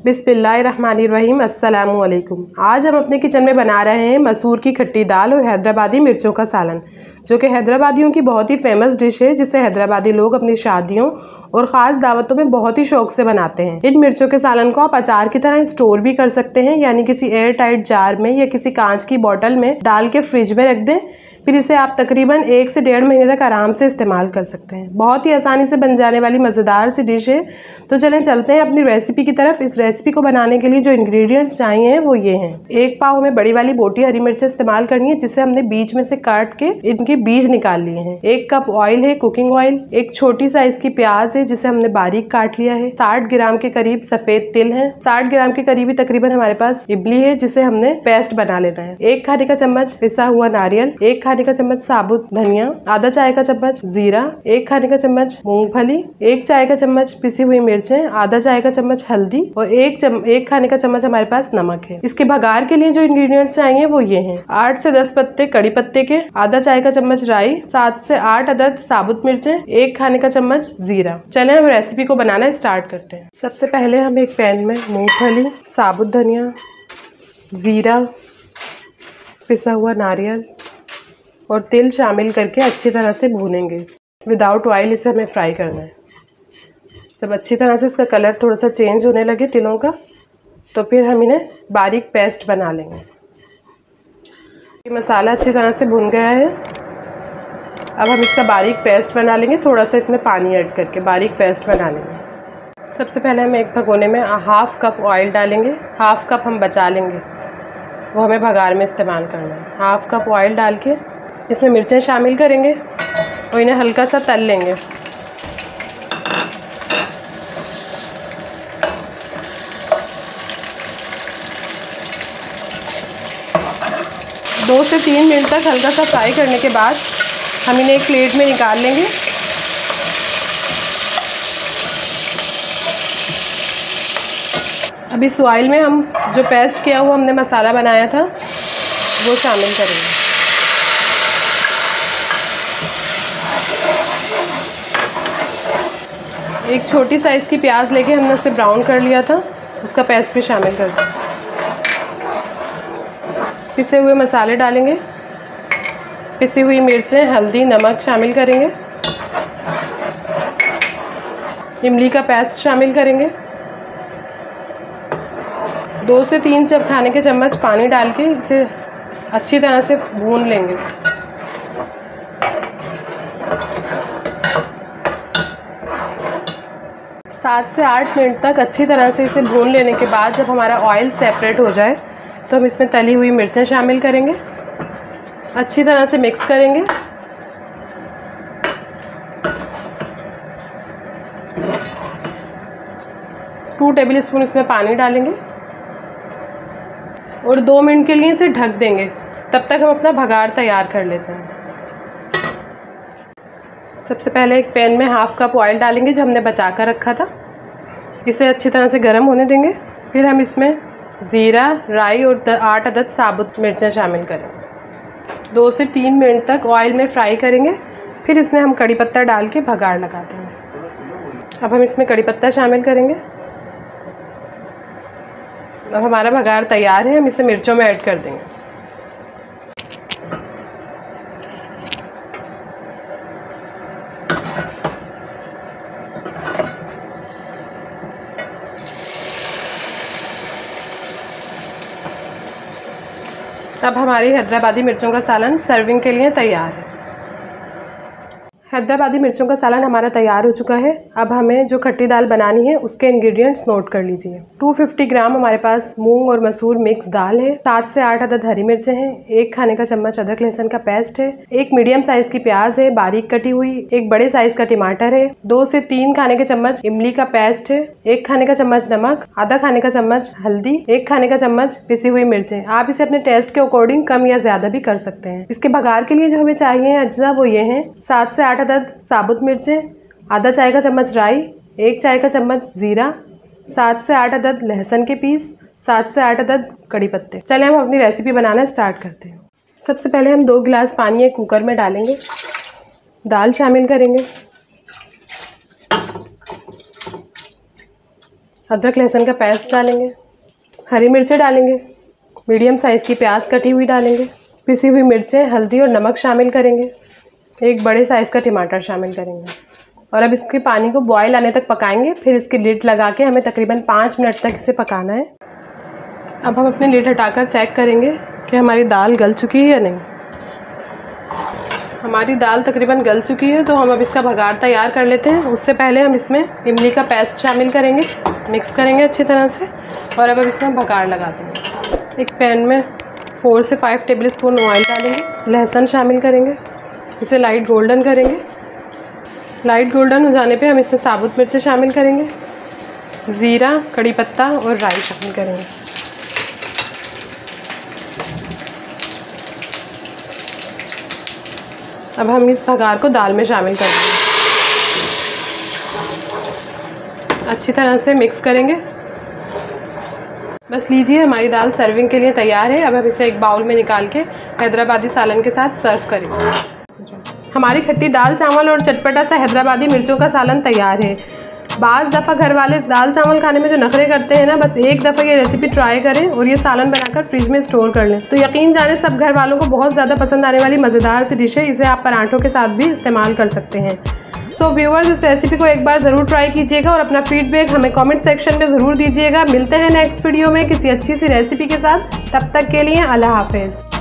बिस्मिल्लाहिर्रहमानिर्रहीम। अस्सलामुअलैकुम। आज हम अपने किचन में बना रहे हैं मसूर की खट्टी दाल और हैदराबादी मिर्चों का सालन, जो कि हैदराबादियों की बहुत ही फेमस डिश है, जिसे हैदराबादी लोग अपनी शादियों और ख़ास दावतों में बहुत ही शौक से बनाते हैं। इन मिर्चों के सालन को आप अचार की तरह स्टोर भी कर सकते हैं, यानी किसी एयर टाइट जार में या किसी कांच की बॉटल में डाल के फ्रिज में रख दें। फिर इसे आप तकरीबन 1 से 1.5 महीने तक आराम से इस्तेमाल कर सकते हैं। बहुत ही आसानी से बन जाने वाली मज़ेदार सी डिश है। तो चलें चलते हैं अपनी रेसिपी की तरफ। इस रेसिपी को बनाने के लिए जो इंग्रेडिएंट्स चाहिए वो ये हैं। 1 पाव हमें बड़ी वाली बोटी हरी मिर्च इस्तेमाल करनी है, जिसे हमने बीच में से काट के इनके बीज निकाल लिए हैं। 1 कप ऑयल है, कुकिंग ऑयल। 1 छोटी साइज की प्याज है, जिसे हमने बारीक काट लिया है। 60 ग्राम के करीब सफेद तिल है। 60 ग्राम के करीब तकरीबन हमारे पास इमली है, जिसे हमने पेस्ट बना लेना है। 1 खाने का चम्मच पिसा हुआ नारियल, 1 खाने का चम्मच साबुत धनिया, आधा चाय का चम्मच जीरा, 1 खाने का चम्मच मूंगफली, 1 चाय का चम्मच पिसी हुई मिर्चें, आधा चाय का चम्मच हल्दी और 1 खाने का चम्मच हमारे पास नमक है। इसके भगार के लिए जो इंग्रेडिएंट्स चाहिए वो ये हैं। 8 से 10 पत्ते कड़ी पत्ते के, आधा चाय का चम्मच राई, 7 से 8 अदद साबुत मिर्चें, 1 खाने का चम्मच जीरा। चलें हम रेसिपी को बनाना स्टार्ट करते हैं। सबसे पहले हम एक पैन में मूंगफली, साबुत धनिया, जीरा, पिसा हुआ नारियल और तिल शामिल करके अच्छी तरह से भूनेंगे। विदाउट ऑयल इसे हमें फ्राई करना है। जब अच्छी तरह से इसका कलर थोड़ा सा चेंज होने लगे तिलों का, तो फिर हम इन्हें बारीक पेस्ट बना लेंगे। ये मसाला अच्छी तरह से भुन गया है। अब हम इसका बारीक पेस्ट बना लेंगे, थोड़ा सा इसमें पानी ऐड करके बारीक पेस्ट बना लेंगे। सबसे पहले हम एक भगोने में 1/2 कप ऑयल डालेंगे। 1/2 कप हम बचा लेंगे, वो हमें भगार में इस्तेमाल करना है। 1/2 कप ऑयल डाल के इसमें मिर्चें शामिल करेंगे और इन्हें हल्का सा तल लेंगे। दो से 3 मिनट तक हल्का सा फ्राई करने के बाद हम इन्हें एक प्लेट में निकाल लेंगे। अब इस ऑयल में हम जो पेस्ट किया हुआ हमने मसाला बनाया था वो शामिल करेंगे। एक छोटी साइज़ की प्याज लेके हमने उसे ब्राउन कर लिया था, उसका पेस्ट भी शामिल कर दें। पिसे हुए मसाले डालेंगे, पिसी हुई मिर्चें, हल्दी, नमक शामिल करेंगे। इमली का पेस्ट शामिल करेंगे। 2 से 3 खाने के चम्मच पानी डाल के इसे अच्छी तरह से भून लेंगे। सात से 8 मिनट तक अच्छी तरह से इसे भून लेने के बाद जब हमारा ऑयल सेपरेट हो जाए तो हम इसमें तली हुई मिर्चें शामिल करेंगे। अच्छी तरह से मिक्स करेंगे। टू टेबल स्पून इसमें पानी डालेंगे और 2 मिनट के लिए इसे ढक देंगे। तब तक हम अपना भगार तैयार कर लेते हैं। सबसे पहले एक पैन में 1/2 कप ऑयल डालेंगे, जो हमने बचा कर रखा था। इसे अच्छी तरह से गर्म होने देंगे। फिर हम इसमें ज़ीरा, राई और 8 अदद साबुत मिर्चें शामिल करेंगे। 2 से 3 मिनट तक ऑयल में फ्राई करेंगे। फिर इसमें हम कड़ी पत्ता डाल के भगार लगा देंगे। अब हम इसमें कड़ी पत्ता शामिल करेंगे। अब हमारा भगार तैयार है, हम इसे मिर्चों में ऐड कर देंगे। अब हमारी हैदराबादी मिर्चों का सालन सर्विंग के लिए तैयार है। हैदराबादी मिर्चों का सालन हमारा तैयार हो चुका है। अब हमें जो खट्टी दाल बनानी है उसके इंग्रेडिएंट्स नोट कर लीजिए। 250 ग्राम हमारे पास मूंग और मसूर मिक्स दाल है। 7 से 8 अदद हरी मिर्चें हैं। 1 खाने का चम्मच अदरक लहसुन का पेस्ट है। 1 मीडियम साइज की प्याज है बारीक कटी हुई। 1 बड़े साइज का टमाटर है। 2 से 3 खाने के चम्मच इमली का पेस्ट है। 1 खाने का चम्मच नमक, आधा खाने का चम्मच हल्दी, 1 खाने का चम्मच पिसी हुई मिर्चें। आप इसे अपने टेस्ट के अकॉर्डिंग कम या ज्यादा भी कर सकते हैं। इसके भगार के लिए जो हमें चाहिए अज्जा वो ये हैं। 7 से 8 अदद साबुत मिर्चें, आधा चाय का चम्मच राई, 1 चाय का चम्मच जीरा, 7 से 8 अदद लहसुन के पीस, 7 से 8 अदद कड़ी पत्ते। चलें हम अपनी रेसिपी बनाना स्टार्ट करते हैं। सबसे पहले हम 2 गिलास पानी एक कुकर में डालेंगे। दाल शामिल करेंगे। अदरक लहसुन का पेस्ट डालेंगे, हरी मिर्चें डालेंगे, मीडियम साइज़ की प्याज कटी हुई डालेंगे, पिसी हुई मिर्चें, हल्दी और नमक शामिल करेंगे, एक बड़े साइज़ का टमाटर शामिल करेंगे और अब इसके पानी को बॉयल आने तक पकाएंगे। फिर इसकी लिड लगा के हमें तकरीबन 5 मिनट तक इसे पकाना है। अब हम अपनी लिड हटाकर चेक करेंगे कि हमारी दाल गल चुकी है या नहीं। हमारी दाल तकरीबन गल चुकी है, तो हम अब इसका भगार तैयार कर लेते हैं। उससे पहले हम इसमें इमली का पेस्ट शामिल करेंगे, मिक्स करेंगे अच्छी तरह से और अब इसमें भगार लगाते हैं। एक पैन में 4 से 5 टेबलस्पून ऑयल डालेंगे, लहसुन शामिल करेंगे, इसे लाइट गोल्डन करेंगे। लाइट गोल्डन हो जाने पे हम इसमें साबुत मिर्चें शामिल करेंगे, ज़ीरा, कड़ी पत्ता और राई शामिल करेंगे। अब हम इस भगार को दाल में शामिल कर देंगे, अच्छी तरह से मिक्स करेंगे। बस लीजिए, हमारी दाल सर्विंग के लिए तैयार है। अब हम इसे एक बाउल में निकाल के हैदराबादी सालन के साथ सर्व करेंगे। हमारी खट्टी दाल चावल और चटपटा सा हैदराबादी मिर्चों का सालन तैयार है। बाज़ दफ़ा घर वाले दाल चावल खाने में जो नखरे करते हैं ना, बस एक दफ़ा ये रेसिपी ट्राई करें और ये सालन बनाकर फ्रिज में स्टोर कर लें तो यकीन जाने सब घर वालों को बहुत ज़्यादा पसंद आने वाली मज़ेदार सी डिश है। इसे आप पराठों के साथ भी इस्तेमाल कर सकते हैं। सो व्यूअर्स, इस रेसिपी को एक बार ज़रूर ट्राई कीजिएगा और अपना फीडबैक हमें कमेंट सेक्शन में ज़रूर दीजिएगा। मिलते हैं नेक्स्ट वीडियो में किसी अच्छी सी रेसिपी के साथ। तब तक के लिए अल्लाह हाफिज़।